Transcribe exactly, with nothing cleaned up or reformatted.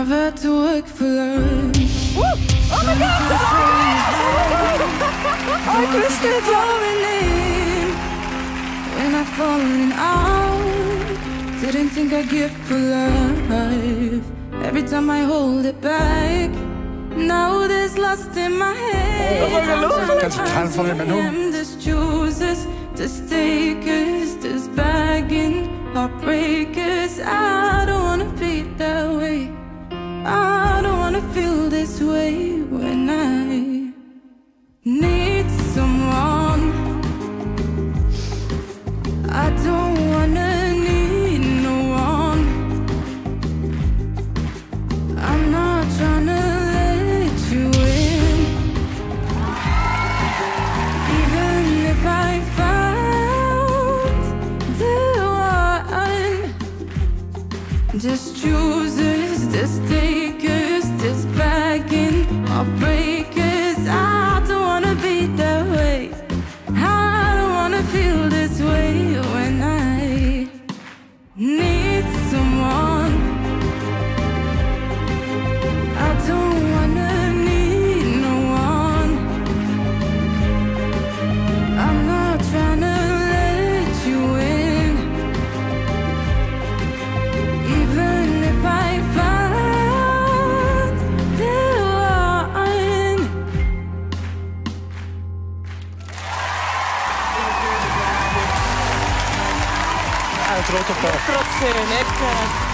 I've had to work for love. Woo! Oh my God! I twisted your name when I've fallen out. Didn't think I'd give for love. Every time I hold it back, now there's lust in my head. Kannst du Teil von dem Menü? There's choosers, there's takers, there's bagging, heartbreakers. I don't wanna be that way. I don't wanna feel this way when I need someone. I don't wanna need no one. I'm not tryna let you in. Even if I found the one, just choosers, just takers, just bagging, heartbreakers. I don't wanna be that way. I don't wanna feel this way when I need someone. I don't wanna need no one. I'm not tryna let you in. Even if I found the one. Uit Rotterdam. Trots zijn, hè?